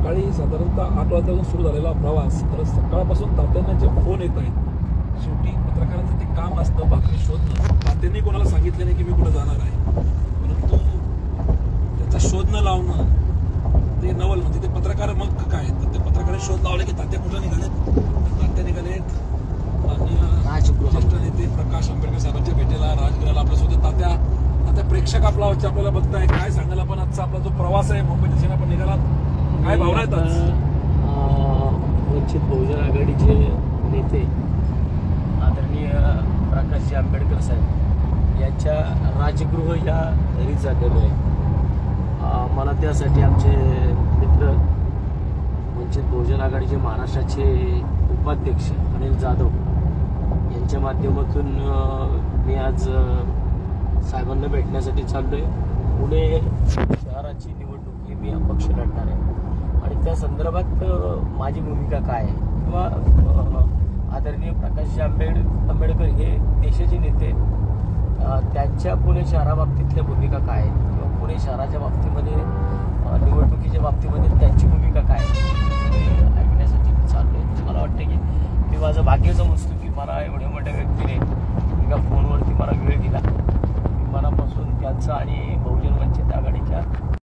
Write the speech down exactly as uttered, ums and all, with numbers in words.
सकाळी साधारणतः आठ वाजल्यापासून सुरू झालेला प्रवास, तर सकाळपासून तात्यांना जे फोन येत आहेत, शेवटी पत्रकारांचं ते काम असतं बातमी शोधणं. तात्यांनी कोणाला सांगितलं नाही की मी कुठं जाणार आहे, परंतु त्याचा शोध न लावणं ते नवल. म्हणजे ते पत्रकार मग काय, तर ते पत्रकार शोध लावले की तात्या कुठं निघालेत, तात्या निघालेत ज्येष्ठ नेते प्रकाश आंबेडकर साहेबांच्या भेटीला राजगृहाला आपल्यासोबत. तात्या आता प्रेक्षक आपला आपल्याला बघताय, काय सांगाल आपण आजचा आपला जो प्रवास आहे मुंबई दिशेने आपण निघाला, काय भावना आहेत आज? वंचित बहुजन आघाडीचे नेते आदरणीय प्रकाशजी आंबेडकर साहेब यांच्या राजगृह या घरी जागेलो आहे. मला त्यासाठी आमचे मित्र वंचित बहुजन आघाडीचे महाराष्ट्राचे उपाध्यक्ष अनिल जाधव यांच्या माध्यमातून मी आज साहेबांना भेटण्यासाठी चाललोय. पुणे शहराची निवडणूक ही मी अपक्ष लढणार आहे आणि त्या संदर्भात माझी भूमिका काय आहे, किंवा आदरणीय प्रकाशजी आंबेड आंबेडकर हे देशाचे नेते, त्यांच्या पुणे शहराबाबतीतल्या भूमिका काय आहेत, किंवा पुणे शहराच्या बाबतीमध्ये निवडणुकीच्या बाबतीमध्ये त्यांची भूमिका काय आहे ऐकण्यासाठी मी चाललोय. मला वाटतं की मी माझं भाग्य समजतो की मला एवढ्या मोठ्या व्यक्तीने एका फोनवरती मला वेळ दिला. मनापासून त्यांचा आणि बहुजन वंचित आघाडीच्या